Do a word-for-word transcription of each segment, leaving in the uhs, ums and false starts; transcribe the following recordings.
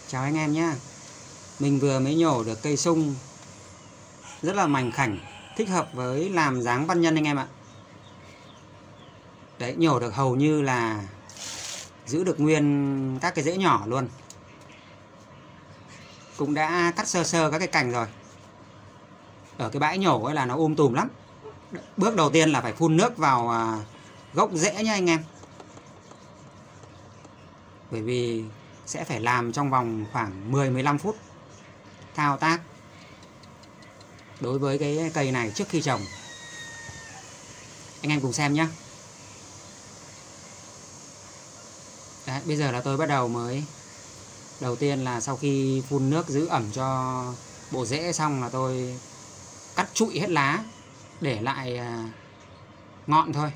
Chào anh em nhé. Mình vừa mới nhổ được cây sung rất là mảnh khảnh, thích hợp với làm dáng văn nhân anh em ạ. Đấy, nhổ được hầu như là giữ được nguyên các cái rễ nhỏ luôn. Cũng đã cắt sơ sơ các cái cành rồi. Ở cái bãi nhổ ấy là nó um tùm lắm. Bước đầu tiên là phải phun nước vào gốc rễ nhé anh em. Bởi vì sẽ phải làm trong vòng khoảng mười đến mười lăm phút thao tác đối với cái cây này trước khi trồng. Anh em cùng xem nhé. Đấy, bây giờ là tôi bắt đầu mới đầu tiên là sau khi phun nước giữ ẩm cho bộ rễ xong là tôi cắt trụi hết lá để lại ngọn thôi.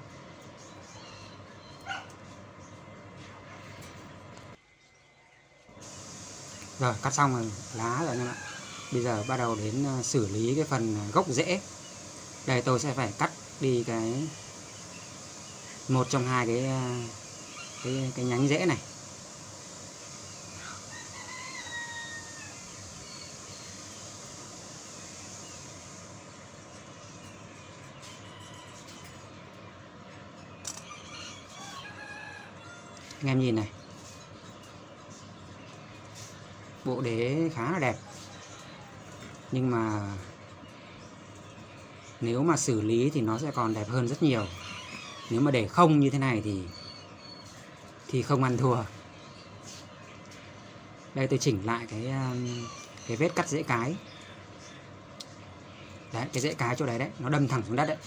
Rồi, cắt xong rồi lá rồi anh em ạ. Bây giờ bắt đầu đến xử lý cái phần gốc rễ. Đây tôi sẽ phải cắt đi cái một trong hai cái cái cái nhánh rễ này. Anh em nhìn này. Bộ đế khá là đẹp. Nhưng mà nếu mà xử lý thì nó sẽ còn đẹp hơn rất nhiều. Nếu mà để không như thế này thì thì không ăn thua. Đây tôi chỉnh lại cái cái vết cắt rễ cái. Đấy, cái rễ cái chỗ đấy đấy, nó đâm thẳng xuống đất đấy.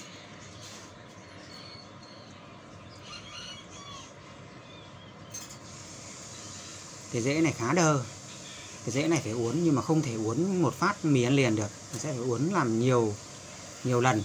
Cái rễ này khá đơ. Cái rễ này phải uốn nhưng mà không thể uốn một phát mì ăn liền được. Mình sẽ phải uốn làm nhiều nhiều lần.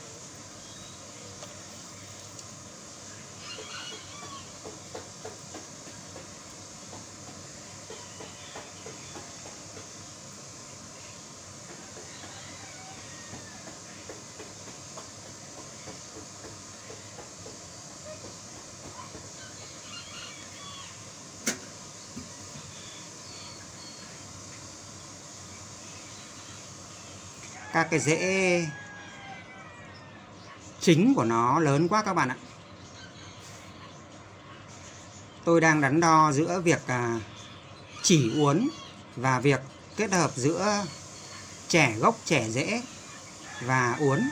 Các cái rễ chính của nó lớn quá các bạn ạ. Tôi đang đắn đo giữa việc chỉ uốn và việc kết hợp giữa chẻ gốc, chẻ rễ và uốn.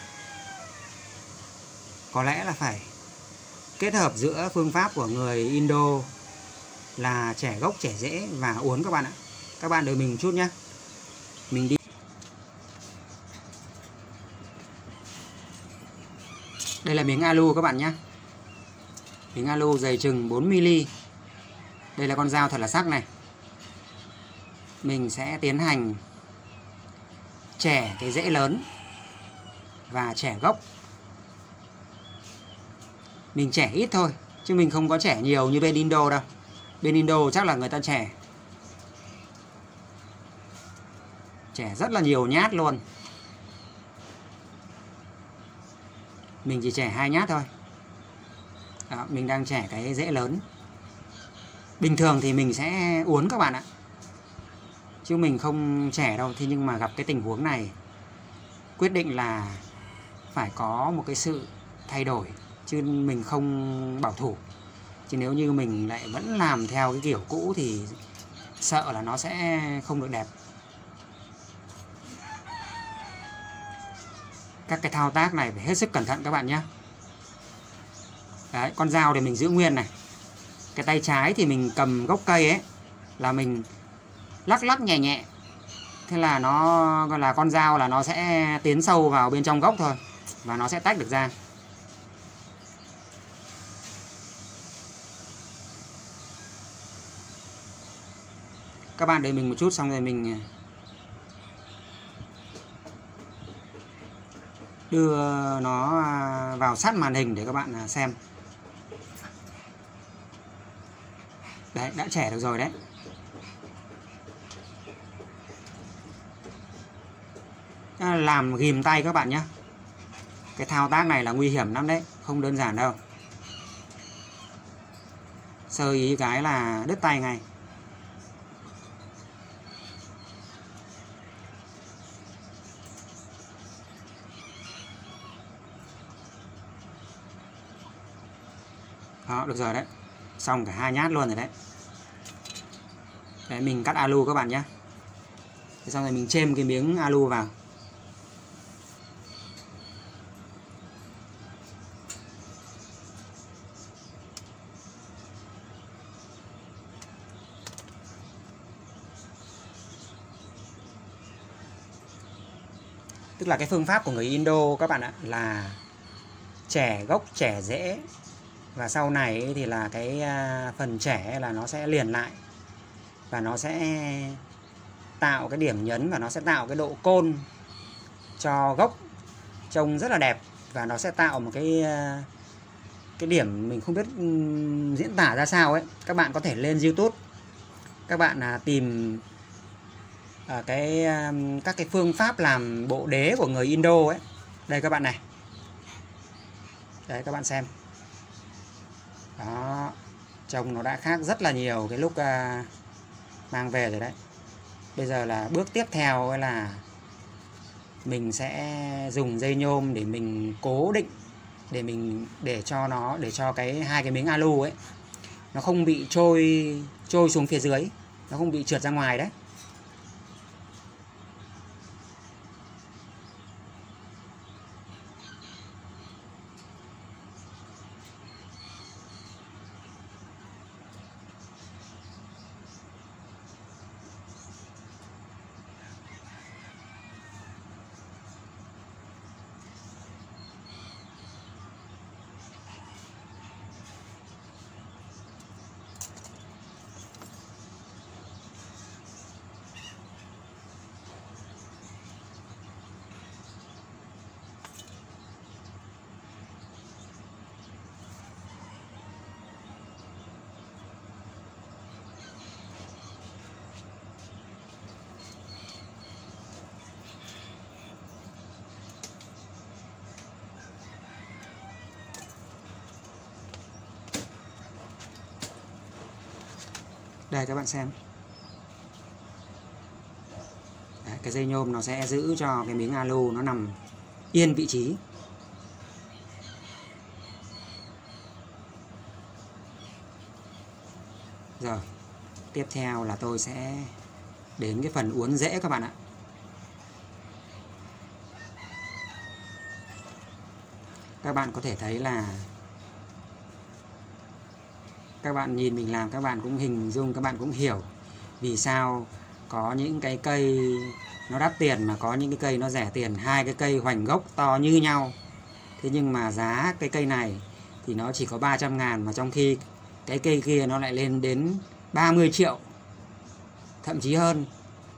Có lẽ là phải kết hợp giữa phương pháp của người Indo là chẻ gốc, chẻ rễ và uốn các bạn ạ. Các bạn đợi mình một chút nhé. Mình đi. Đây là miếng alu các bạn nhé. Miếng alu dày chừng bốn mi li. Đây là con dao thật là sắc này. Mình sẽ tiến hành chẻ cái rễ lớn và chẻ gốc. Mình chẻ ít thôi, chứ mình không có chẻ nhiều như bên Indo đâu. Bên Indo chắc là người ta chẻ Chẻ rất là nhiều nhát luôn. Mình chỉ chẻ hai nhát thôi. Đó, mình đang chẻ cái rễ lớn. Bình thường thì mình sẽ uốn các bạn ạ, chứ mình không chẻ đâu. Thế nhưng mà gặp cái tình huống này, quyết định là phải có một cái sự thay đổi, chứ mình không bảo thủ. Chứ nếu như mình lại vẫn làm theo cái kiểu cũ thì sợ là nó sẽ không được đẹp. Các cái thao tác này phải hết sức cẩn thận các bạn nhé. Đấy, con dao thì mình giữ nguyên này. Cái tay trái thì mình cầm gốc cây ấy, là mình lắc lắc nhẹ nhẹ. Thế là nó gọi là con dao là nó sẽ tiến sâu vào bên trong gốc thôi, và nó sẽ tách được ra. Các bạn đợi mình một chút xong rồi mình đưa nó vào sát màn hình để các bạn xem. Đấy, đã chẻ được rồi đấy. Làm ghìm tay các bạn nhé. Cái thao tác này là nguy hiểm lắm đấy, không đơn giản đâu. Sơ ý cái là đứt tay ngay. Đó, được rồi đấy. Xong cả hai nhát luôn rồi đấy. Đấy, mình cắt alu các bạn nhé. Thế xong rồi mình chêm cái miếng alu vào. Tức là cái phương pháp của người Indo các bạn ạ, là chẻ gốc, chẻ rễ, và sau này thì là cái phần chẻ là nó sẽ liền lại và nó sẽ tạo cái điểm nhấn và nó sẽ tạo cái độ côn cho gốc trông rất là đẹp, và nó sẽ tạo một cái cái điểm mình không biết diễn tả ra sao ấy. Các bạn có thể lên YouTube, các bạn tìm cái các cái phương pháp làm bộ đế của người Indo ấy. Đây các bạn này. Đấy các bạn xem. Đó, trông nó đã khác rất là nhiều cái lúc uh, mang về rồi đấy. Bây giờ là bước tiếp theo là mình sẽ dùng dây nhôm để mình cố định, để mình để cho nó để cho cái hai cái miếng alu ấy nó không bị trôi trôi xuống phía dưới, nó không bị trượt ra ngoài đấy. Đây các bạn xem. Đấy, cái dây nhôm nó sẽ giữ cho cái miếng alu nó nằm yên vị trí. Rồi, tiếp theo là tôi sẽ đến cái phần uốn rễ các bạn ạ. Các bạn có thể thấy là các bạn nhìn mình làm, các bạn cũng hình dung, các bạn cũng hiểu vì sao có những cái cây nó đắt tiền mà có những cái cây nó rẻ tiền. Hai cái cây hoành gốc to như nhau, thế nhưng mà giá cái cây này thì nó chỉ có ba trăm ngàn, mà trong khi cái cây kia nó lại lên đến ba mươi triệu, thậm chí hơn.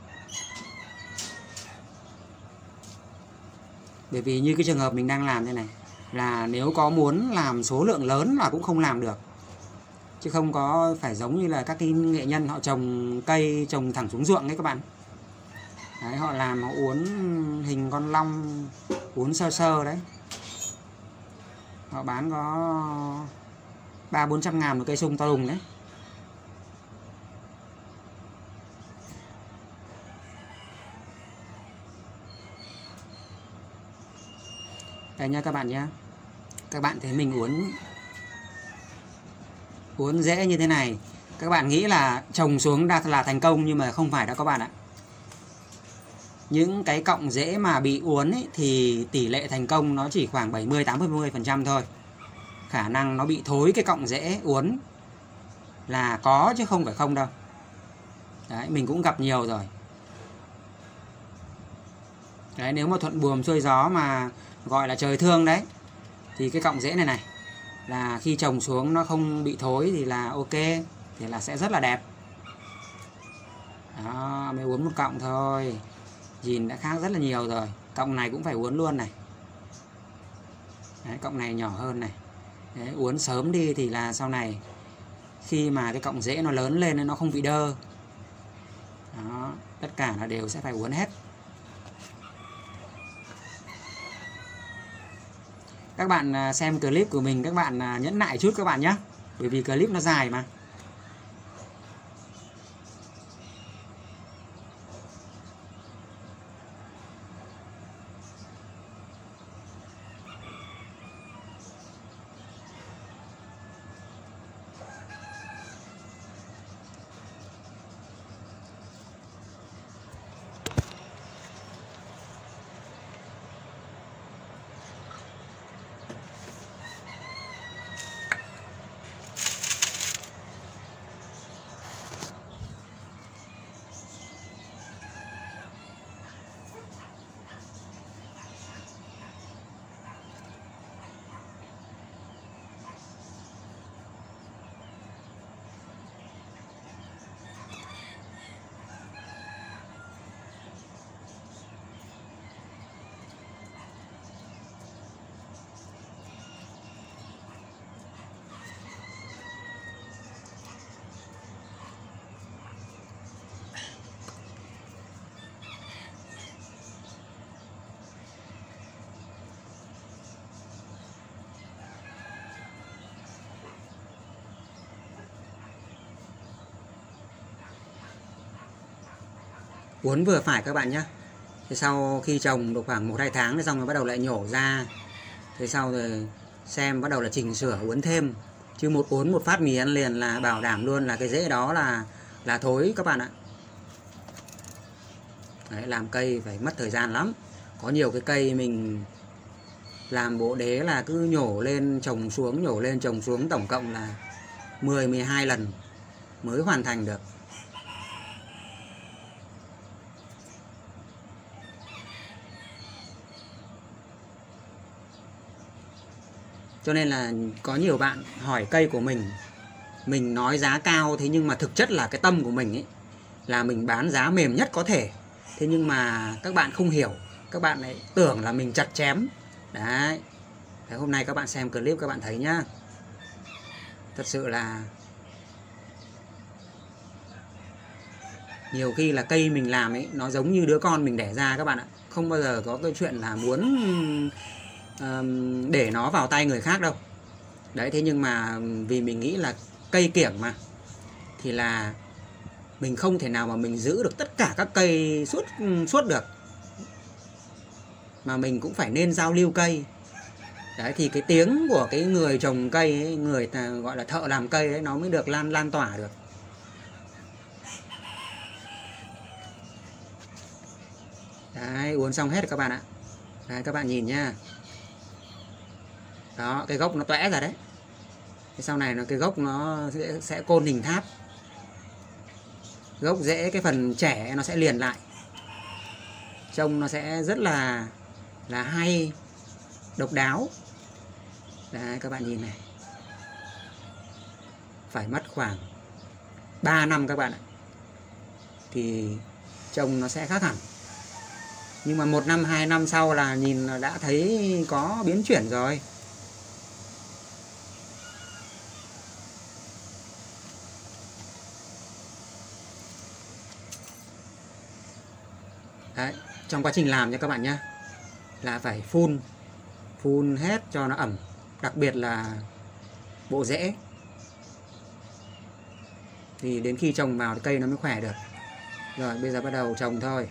Bởi vì như cái trường hợp mình đang làm thế này, là nếu có muốn làm số lượng lớn là cũng không làm được, chứ không có phải giống như là các cái nghệ nhân họ trồng cây trồng thẳng xuống ruộng ấy các bạn. Đấy, họ làm họ uốn hình con long, uốn sơ sơ đấy. Họ bán có ba bốn trăm ngàn một cây sung to đùng đấy. Đây nha các bạn nhé. Các bạn thấy mình uốn uốn rễ như thế này, các bạn nghĩ là trồng xuống đã là thành công, nhưng mà không phải đâu các bạn ạ. Những cái cọng rễ mà bị uốn ấy, thì tỷ lệ thành công nó chỉ khoảng bảy mươi tám mươi phần trăm thôi. Khả năng nó bị thối cái cọng rễ uốn là có chứ không phải không đâu. Đấy, mình cũng gặp nhiều rồi. Đấy, nếu mà thuận buồm xuôi gió mà gọi là trời thương đấy, thì cái cọng rễ này này là khi trồng xuống nó không bị thối thì là ok, thì là sẽ rất là đẹp. Đó, mới uốn một cọng thôi, nhìn đã khác rất là nhiều rồi. Cọng này cũng phải uốn luôn này. Đấy, cọng này nhỏ hơn này. Đấy, uốn sớm đi thì là sau này khi mà cái cọng rễ nó lớn lên nó không bị đơ. Đó, tất cả là đều sẽ phải uốn hết. Các bạn xem clip của mình, các bạn nhẫn nại chút các bạn nhé, bởi vì clip nó dài mà. Uốn vừa phải các bạn nhé. Thế sau khi trồng được khoảng một hai tháng xong rồi bắt đầu lại nhổ ra. Thế sau rồi xem bắt đầu là chỉnh sửa uốn thêm. Chứ một uốn một phát mì ăn liền là bảo đảm luôn là cái rễ đó là là thối các bạn ạ. Đấy, làm cây phải mất thời gian lắm. Có nhiều cái cây mình làm bộ đế là cứ nhổ lên trồng xuống, nhổ lên trồng xuống, tổng cộng là mười mười hai lần mới hoàn thành được. Cho nên là có nhiều bạn hỏi cây của mình, mình nói giá cao, thế nhưng mà thực chất là cái tâm của mình ấy là mình bán giá mềm nhất có thể. Thế nhưng mà các bạn không hiểu, các bạn lại tưởng là mình chặt chém. Đấy. Thế hôm nay các bạn xem clip các bạn thấy nhá. Thật sự là nhiều khi là cây mình làm ấy nó giống như đứa con mình đẻ ra các bạn ạ. Không bao giờ có cái chuyện là muốn uh, để nó vào tay người khác đâu. Đấy, thế nhưng mà vì mình nghĩ là cây kiểng mà, thì là mình không thể nào mà mình giữ được tất cả các cây suốt suốt được, mà mình cũng phải nên giao lưu cây. Đấy, thì cái tiếng của cái người trồng cây ấy, người ta gọi là thợ làm cây ấy, nó mới được lan lan tỏa được. Đấy, uốn xong hết rồi các bạn ạ. Đấy, các bạn nhìn nhá. Đó, cái gốc nó toẽ ra đấy. Thế sau này nó cái gốc nó sẽ, sẽ côn hình tháp. Gốc rễ cái phần trẻ nó sẽ liền lại. Trông nó sẽ rất là là hay, độc đáo. Đấy, các bạn nhìn này. Phải mất khoảng ba năm các bạn ạ, thì trông nó sẽ khác hẳn. Nhưng mà một năm, hai năm sau là nhìn là đã thấy có biến chuyển rồi. Đấy, trong quá trình làm nha các bạn nhé, là phải phun phun hết cho nó ẩm, đặc biệt là bộ rễ, thì đến khi trồng vào thì cây nó mới khỏe được. Rồi bây giờ bắt đầu trồng thôi.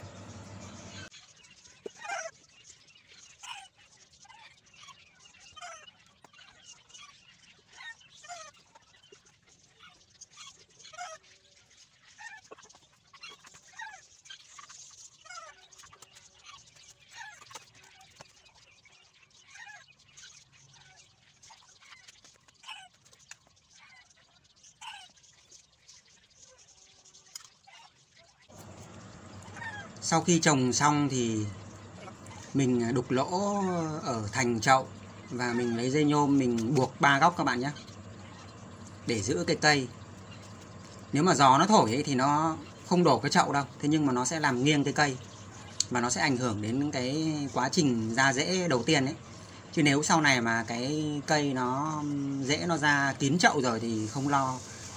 Sau khi trồng xong thì mình đục lỗ ở thành chậu và mình lấy dây nhôm mình buộc ba góc các bạn nhé, để giữ cái cây. Nếu mà gió nó thổi ấy, thì nó không đổ cái chậu đâu, thế nhưng mà nó sẽ làm nghiêng cái cây và nó sẽ ảnh hưởng đến cái quá trình ra rễ đầu tiên ấy. Chứ nếu sau này mà cái cây nó rễ nó ra kín chậu rồi thì không lo.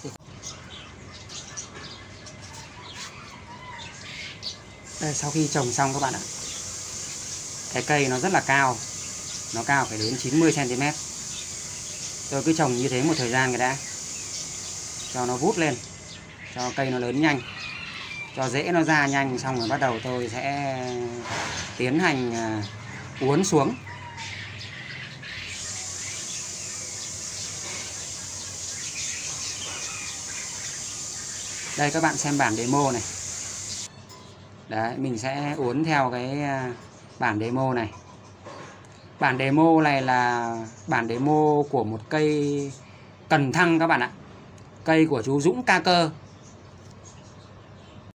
Đây, sau khi trồng xong các bạn ạ, cái cây nó rất là cao, nó cao phải đến chín mươi xăng ti mét. Tôi cứ trồng như thế một thời gian cái đã, cho nó vút lên, cho cây nó lớn nhanh, cho rễ nó ra nhanh, xong rồi bắt đầu tôi sẽ tiến hành uốn xuống. Đây các bạn xem bản demo này. Đấy, mình sẽ uốn theo cái bản demo này. Bản demo này là bản demo của một cây cần thăng các bạn ạ. Cây của chú Dũng Ca Cơ.